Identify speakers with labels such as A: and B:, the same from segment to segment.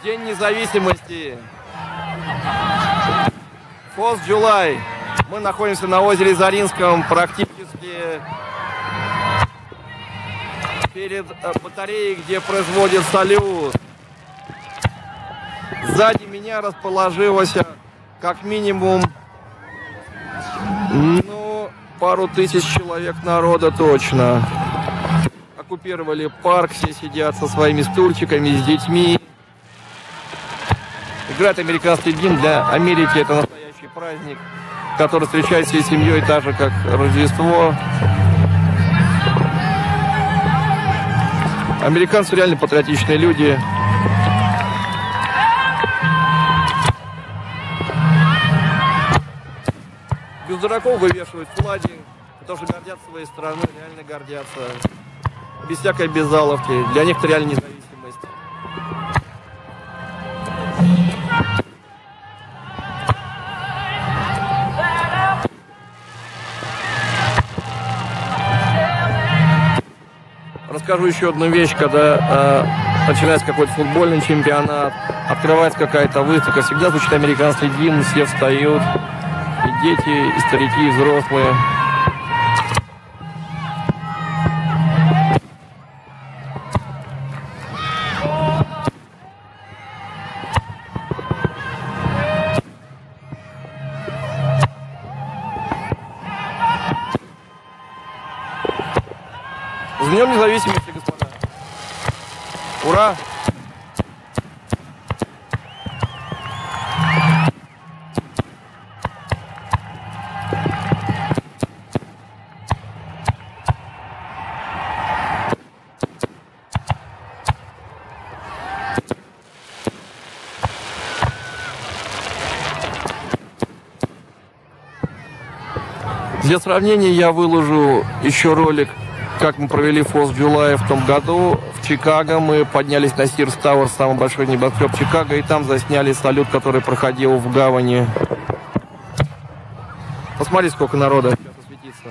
A: День независимости. 4th July. Мы находимся на озере Заринском, практически перед батареей, где производят салют. Сзади меня расположилось как минимум, пару тысяч человек народа точно. Оккупировали парк, все сидят со своими стульчиками, с детьми. Играет американский гимн. Для Америки это настоящий праздник, который встречает всей семьей, так же как Рождество. Американцы реально патриотичные люди. Без дураков вывешивают флаги, потому что гордятся своей страной, реально гордятся. Без всякой безаловки. Для них это реально независимость. Расскажу еще одну вещь, когда начинается какой-то футбольный чемпионат, открывается какая-то выставка, всегда звучит американский гимн, все встают, и дети, и старики, и взрослые. С Днем независимости, господа! Ура! Для сравнения я выложу еще ролик, как мы провели 4th July в том году. В Чикаго мы поднялись на Sears Tower, самый большой небоскреб Чикаго, и там засняли салют, который проходил в гавани. Посмотрите, сколько народа сейчас осветится.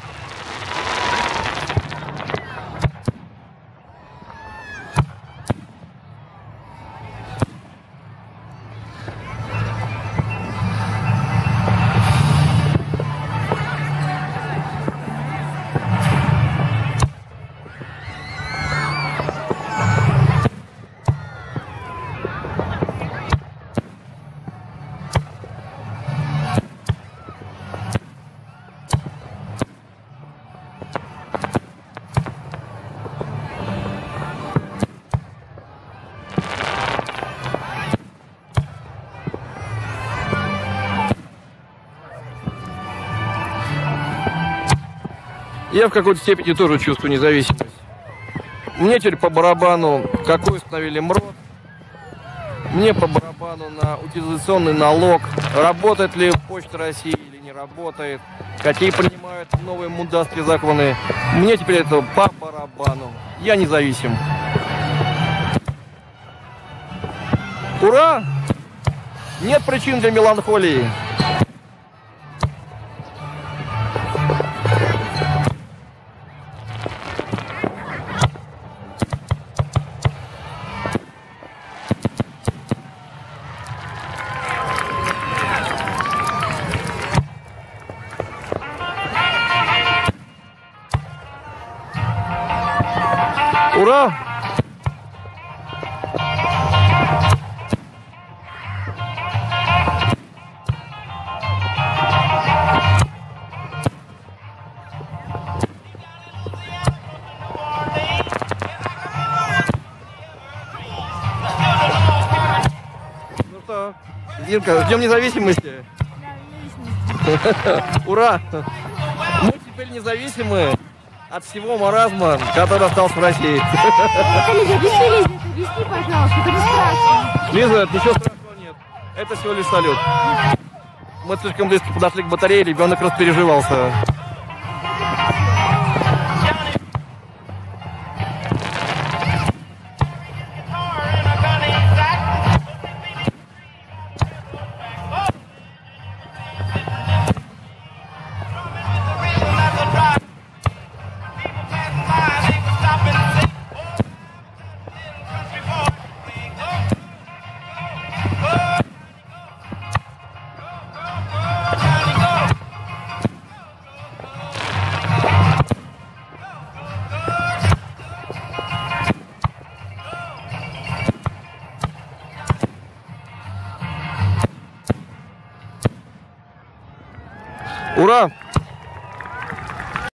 A: Я в какой-то степени тоже чувствую независимость. Мне теперь по барабану, какой установили МРОД. Мне по барабану на утилизационный налог. Работает ли Почта России или не работает. Какие принимают новые мундастские законы. Мне теперь это по барабану. Я независим. Ура! Нет причин для меланхолии. Ура! Ну что, Динка, с Днем независимости! Ура! Мы теперь независимы от всего маразма, который остался в России.
B: Лиза, объясни, пожалуйста, это не страшно.
A: Лиза, ничего страшного нет. Это всего лишь салют. Мы слишком близко подошли к батарее, ребенок распереживался. Ура!